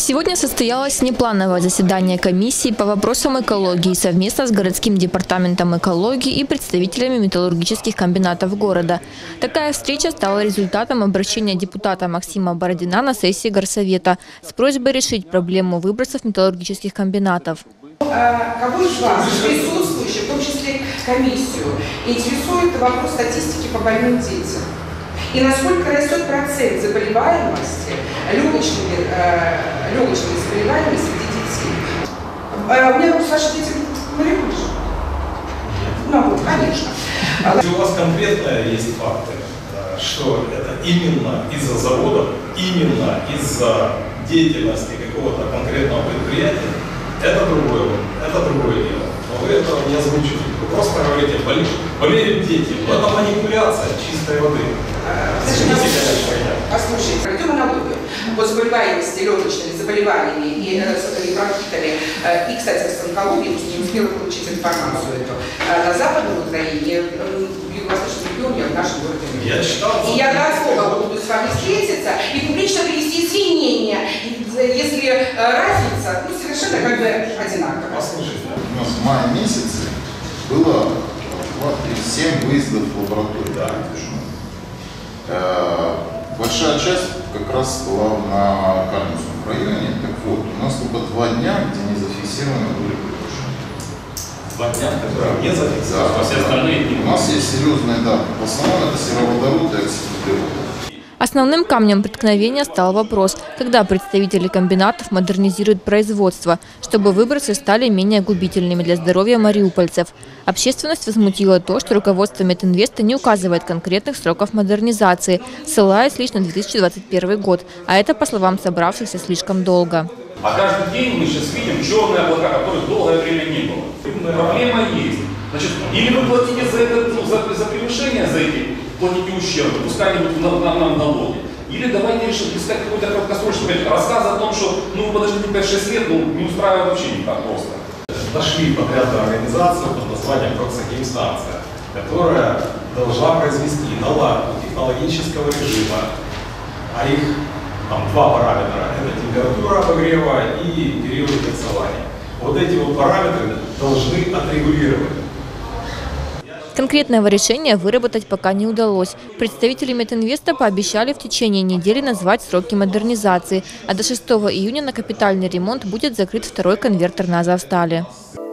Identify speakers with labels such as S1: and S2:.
S1: Сегодня состоялось неплановое заседание комиссии по вопросам экологии совместно с городским департаментом экологии и представителями металлургических комбинатов города. Такая встреча стала результатом обращения депутата Максима Бородина на сессии горсовета с просьбой решить проблему выбросов металлургических комбинатов.
S2: Кого из вас, присутствующих, в том числе комиссию, интересует вопрос статистики по больным детям? И насколько растет процент заболеваемости, легочной заболеваемости среди детей? У меня вопрос, ваши дети далеко же? Ну, конечно.
S3: У вас конкретно есть факты, что это именно из-за заводов, именно из-за деятельности какого-то конкретного предприятия, это другое дело. Но вы этого не озвучите. Вы просто говорите, болеют дети. Но это манипуляция чистой воды.
S2: Послушайте, проведем аналогию по заболеваемости легочными заболеваниями и бронхитами, и, кстати, с онкологией, не успела получить информацию эту, на Западной Украине, в Юго-Восточном регионе, в нашем городе.
S3: Я читал.
S2: И я готова буду с вами встретиться и публично привести извинения, если разница совершенно как бы одинаковая.
S3: Послушайте.
S4: У нас в мае месяце было 7 выездов в лабораторию. Да. Большая часть как раз была на Кальмовском районе. Так вот, у нас только 2 дня, где не зафиксированы были превышения.
S3: 2 дня, которые не зафиксированы,
S4: да, все остальные дни. У нас есть серьезные даты. В основном это сероводород и оксид углерода.
S1: Основным камнем преткновения стал вопрос, когда представители комбинатов модернизируют производство, чтобы выбросы стали менее губительными для здоровья мариупольцев. Общественность возмутила то, что руководство Метинвеста не указывает конкретных сроков модернизации, ссылаясь лишь на 2021 год, а это, по словам собравшихся, слишком долго.
S5: А каждый день мы сейчас видим черные облака, которых долгое время не было. Проблема есть. Значит, или вы платите за это, за превышение, за эти платите ущерб, пускай-нибудь нам налоги. Или давайте решим искать какой-то краткосрочный рассказ о том, что вы подождите 5-6 лет, не устраивает вообще никак просто.
S3: Нашли подрядную организацию под названием «Проксохимстанция», которая должна произвести наладку технологического режима, а их там 2 параметра – это температура обогрева и период кольцевания. Вот эти вот параметры должны отрегулировать.
S1: Конкретного решения выработать пока не удалось. Представители Метинвеста пообещали в течение недели назвать сроки модернизации, а до 6 июня на капитальный ремонт будет закрыт 2-й конвертер на Азовстале.